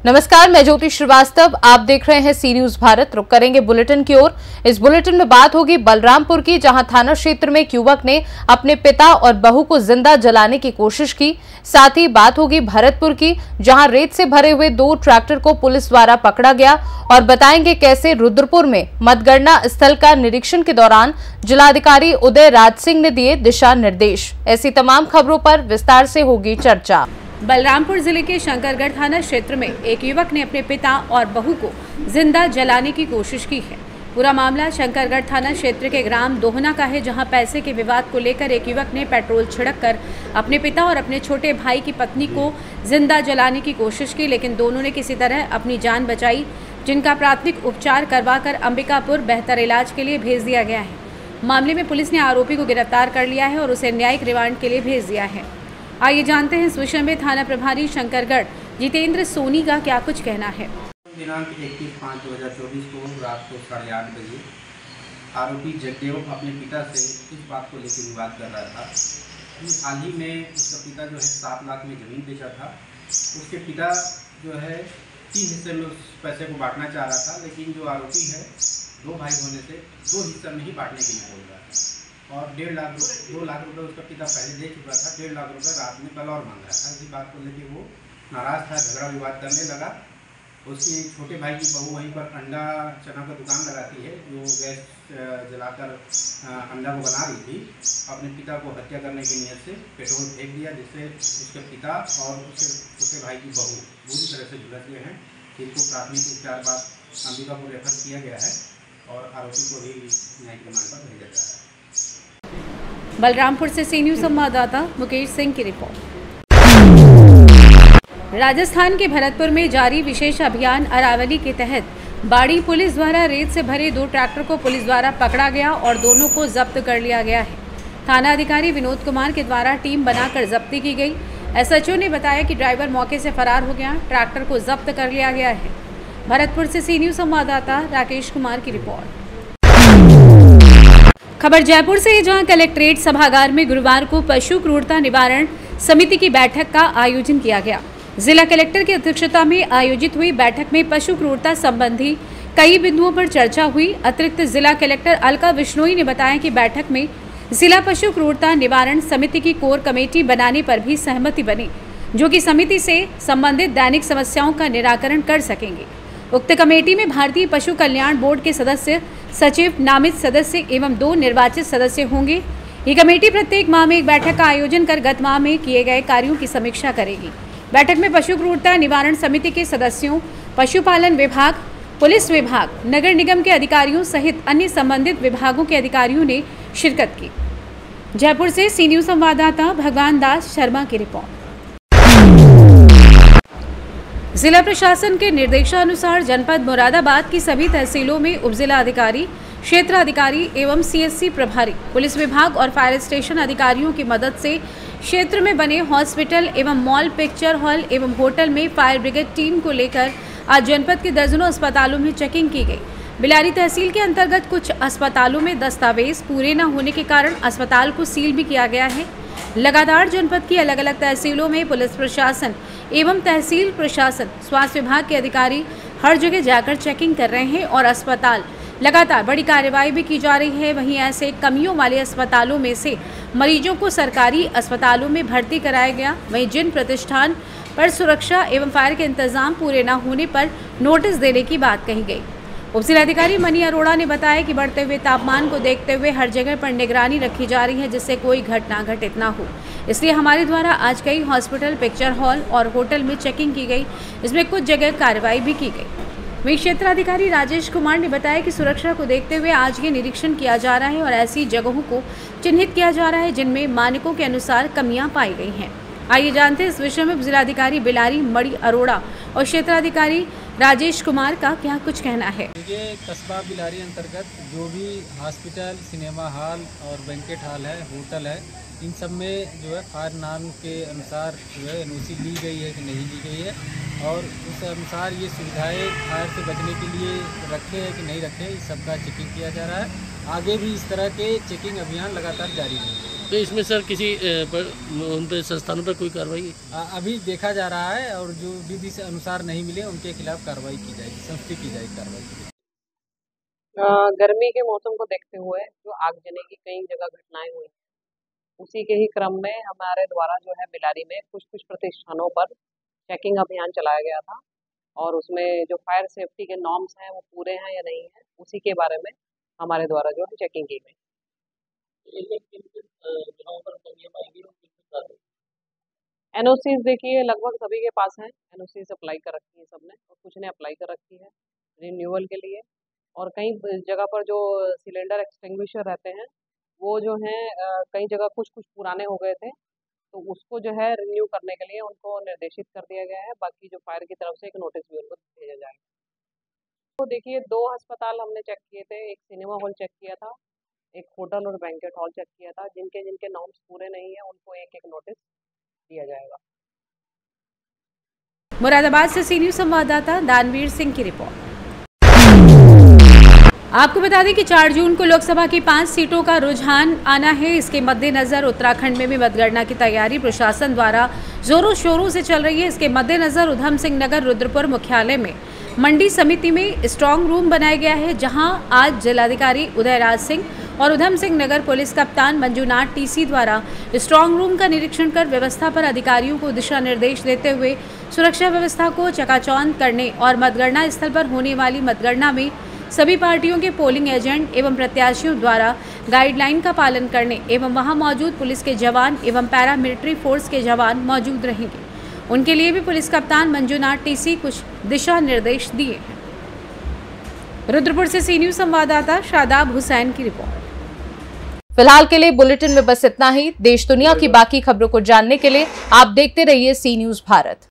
नमस्कार, मैं ज्योति श्रीवास्तव। आप देख रहे हैं सी न्यूज भारत। रुक करेंगे बुलेटिन की ओर। इस बुलेटिन में बात होगी बलरामपुर की, जहां थाना क्षेत्र में एक युवक ने अपने पिता और बहू को जिंदा जलाने की कोशिश की। साथ ही बात होगी भरतपुर की, जहां रेत से भरे हुए 2 ट्रैक्टर को पुलिस द्वारा पकड़ा गया। और बताएंगे कैसे रुद्रपुर में मतगणना स्थल का निरीक्षण के दौरान जिलाधिकारी उदय राज सिंह ने दिए दिशा निर्देश। ऐसी तमाम खबरों पर विस्तार से होगी चर्चा। बलरामपुर जिले के शंकरगढ़ थाना क्षेत्र में एक युवक ने अपने पिता और बहू को जिंदा जलाने की कोशिश की है। पूरा मामला शंकरगढ़ थाना क्षेत्र के ग्राम दोहना का है, जहां पैसे के विवाद को लेकर एक युवक ने पेट्रोल छिड़ककर अपने पिता और अपने छोटे भाई की पत्नी को जिंदा जलाने की कोशिश की, लेकिन दोनों ने किसी तरह अपनी जान बचाई, जिनका प्राथमिक उपचार करवाकर अंबिकापुर बेहतर इलाज के लिए भेज दिया गया है। मामले में पुलिस ने आरोपी को गिरफ्तार कर लिया है और उसे न्यायिक रिमांड के लिए भेज दिया है। आइए जानते हैं इस विषय में थाना प्रभारी शंकरगढ़ जितेंद्र सोनी का क्या कुछ कहना है। दिनांक 21/5/2024 को रात को 8:30 बजे आरोपी जगदेव अपने पिता से इस बात को लेकर विवाद कर रहा था कि हाल ही में उसका पिता जो है 7 लाख में ज़मीन बेचा था। उसके पिता जो है 3 हिस्से में उस पैसे को बांटना चाह रहा था, लेकिन जो आरोपी है 2 भाई होने से 2 हिस्से में ही बांटने के लिए बोल रहा था। और 2 लाख रुपए उसका पिता पहले दे चुका था। 1.5 लाख रुपए रात में कल और मांग रहा था। इसी बात को लेकर वो नाराज़ था, झगड़ा विवाद करने लगा। उसके छोटे भाई की बहू वहीं पर अंडा चना का दुकान लगाती है, जो गैस जलाकर अंडा को बना रही थी। अपने पिता को हत्या करने की नीयत से पेट्रोल फेंक दिया, जिससे उसके पिता और उसके छोटे भाई की बहू पूरी तरह से झुलस गए हैं। जिनको प्राथमिक उपचार बाद अंबिकापुर रेफर किया गया है और आरोपी को भी न्यायिक रिमांड पर भेजा जा रहा है। बलरामपुर से सी न्यूज संवाददाता मुकेश सिंह की रिपोर्ट। राजस्थान के भरतपुर में जारी विशेष अभियान अरावली के तहत बाड़ी पुलिस द्वारा रेत से भरे 2 ट्रैक्टर को पुलिस द्वारा पकड़ा गया और दोनों को जब्त कर लिया गया है। थाना अधिकारी विनोद कुमार के द्वारा टीम बनाकर जब्ती की गई। एसएचओ ने बताया कि ड्राइवर मौके से फरार हो गया, ट्रैक्टर को जब्त कर लिया गया है। भरतपुर से सी न्यूज संवाददाता राकेश कुमार की रिपोर्ट। खबर जयपुर से, जहां कलेक्ट्रेट सभागार में गुरुवार को पशु क्रूरता निवारण समिति की बैठक का आयोजन किया गया। जिला कलेक्टर की अध्यक्षता में आयोजित हुई बैठक में पशु क्रूरता संबंधी कई बिंदुओं पर चर्चा हुई। अतिरिक्त जिला कलेक्टर अलका विश्नोई ने बताया कि बैठक में जिला पशु क्रूरता निवारण समिति की कोर कमेटी बनाने पर भी सहमति बनी, जो कि समिति से संबंधित दैनिक समस्याओं का निराकरण कर सकेंगे। उक्त कमेटी में भारतीय पशु कल्याण बोर्ड के सदस्य, सचिव, नामित सदस्य एवं 2 निर्वाचित सदस्य होंगे। ये कमेटी प्रत्येक माह में एक बैठक का आयोजन कर गत माह में किए गए कार्यों की समीक्षा करेगी। बैठक में पशु क्रूरता निवारण समिति के सदस्यों, पशुपालन विभाग, पुलिस विभाग, नगर निगम के अधिकारियों सहित अन्य संबंधित विभागों के अधिकारियों ने शिरकत की। जयपुर से सी न्यूज संवाददाता भगवान दास शर्मा की रिपोर्ट। जिला प्रशासन के निर्देशानुसार जनपद मुरादाबाद की सभी तहसीलों में उपजिला अधिकारी, क्षेत्र अधिकारी एवं सीएससी प्रभारी, पुलिस विभाग और फायर स्टेशन अधिकारियों की मदद से क्षेत्र में बने हॉस्पिटल एवं मॉल, पिक्चर हॉल एवं होटल में फायर ब्रिगेड टीम को लेकर आज जनपद के दर्जनों अस्पतालों में चेकिंग की गई। बिलारी तहसील के अंतर्गत कुछ अस्पतालों में दस्तावेज पूरे न होने के कारण अस्पताल को सील भी किया गया है। लगातार जनपद की अलग अलग तहसीलों में पुलिस प्रशासन एवं तहसील प्रशासन, स्वास्थ्य विभाग के अधिकारी हर जगह जाकर चेकिंग कर रहे हैं और अस्पताल लगातार बड़ी कार्रवाई भी की जा रही है। वहीं ऐसे कमियों वाले अस्पतालों में से मरीजों को सरकारी अस्पतालों में भर्ती कराया गया। वहीं जिन प्रतिष्ठान पर सुरक्षा एवं फायर के इंतजाम पूरे न होने पर नोटिस देने की बात कही गई। उपजिलाधिकारी मनी अरोड़ा ने बताया कि बढ़ते हुए तापमान को देखते हुए हर जगह पर निगरानी रखी जा रही है, जिससे कोई घटना घटित न हो। इसलिए हमारे द्वारा आज कई हॉस्पिटल, पिक्चर हॉल और होटल में चेकिंग की गई। इसमें कुछ जगह कार्रवाई भी की गई। वहीं क्षेत्राधिकारी राजेश कुमार ने बताया कि सुरक्षा को देखते हुए आज ये निरीक्षण किया जा रहा है और ऐसी जगहों को चिन्हित किया जा रहा है जिनमें मानकों के अनुसार कमियां पाई गई हैं। आइए जानते हैं इस विषय में जिलाधिकारी बिलारी मणि अरोड़ा और क्षेत्राधिकारी राजेश कुमार का क्या कुछ कहना है। ये कस्बा बिलारी अंतर्गत जो भी हॉस्पिटल, सिनेमा हॉल और बैंकेट हॉल है, होटल है, इन सब में जो है फायर नाम के अनुसार जो है एनओसी ली गई है कि नहीं ली गई है और उस अनुसार ये सुविधाएं फायर से बचने के लिए रखे हैं कि नहीं रखे, इस सब का चेकिंग किया जा रहा है। आगे भी इस तरह के चेकिंग अभियान लगातार जारी रहेंगे। तो इसमें सर किसी उन पे संस्थानों पर कोई कार्रवाई अभी देखा जा रहा है और जो विधि से अनुसार नहीं मिले उनके खिलाफ कार्रवाई की जाएगी, सख्ती की जाएगी कार्रवाई। गर्मी के मौसम को देखते हुए जो आगजनी की कई जगह घटनाएं हुई, उसी के ही क्रम में हमारे द्वारा जो है बिलारी में कुछ प्रतिष्ठानों पर चेकिंग अभियान चलाया गया था और उसमें जो फायर सेफ्टी के नॉर्म्स हैं वो पूरे हैं या नहीं है, उसी के बारे में हमारे द्वारा जो है चेकिंग की गई। एनओसीज देखिए लगभग सभी के पास हैं, एनओसीज अप्लाई कर रखी है सबने और कुछ ने अप्लाई कर रखी है रिन्यूअल के लिए। और कई जगह पर जो सिलेंडर एक्सटिंग्विशर रहते हैं वो जो हैं कई जगह कुछ पुराने हो गए थे, तो उसको जो है रिन्यू करने के लिए उनको निर्देशित कर दिया गया है। बाकी जो फायर की तरफ से एक नोटिस भी उनको भेजा जाएगा। तो देखिए 2 अस्पताल हमने चेक किए थे, एक सिनेमा हॉल चेक किया था, एक होटल और बैंकेट हॉल चेक किया था। जिनके नॉर्म्स पूरे नहीं है उनको एक नोटिस दिया जाएगा। मुरादाबाद से सी न्यूज़ संवाददाता दानवीर सिंह की रिपोर्ट। आपको बता दें कि 4 जून को लोकसभा की 5 सीटों का रुझान आना है। इसके मद्देनजर उत्तराखंड में भी मतगणना की तैयारी प्रशासन द्वारा जोरों शोरों से चल रही है। इसके मद्देनजर उधम सिंह नगर रुद्रपुर मुख्यालय में मंडी समिति में स्ट्रांग रूम बनाया गया है, जहां आज जिलाधिकारी उदयराज सिंह और उधम सिंह नगर पुलिस कप्तान मंजूनाथ टीसी द्वारा स्ट्रांग रूम का निरीक्षण कर व्यवस्था पर अधिकारियों को दिशा निर्देश देते हुए सुरक्षा व्यवस्था को चकाचौंध करने और मतगणना स्थल पर होने वाली मतगणना में सभी पार्टियों के पोलिंग एजेंट एवं प्रत्याशियों द्वारा गाइडलाइन का पालन करने एवं वहां मौजूद पुलिस के जवान एवं पैरामिलिट्री फोर्स के जवान मौजूद रहेंगे। उनके लिए भी पुलिस कप्तान मंजूनाथ टीसी कुछ दिशा निर्देश दिए हैं। रुद्रपुर से सी न्यूज़ संवाददाता शादाब हुसैन की रिपोर्ट। फिलहाल के लिए बुलेटिन में बस इतना ही। देश दुनिया की बाकी खबरों को जानने के लिए आप देखते रहिए सी न्यूज़ भारत।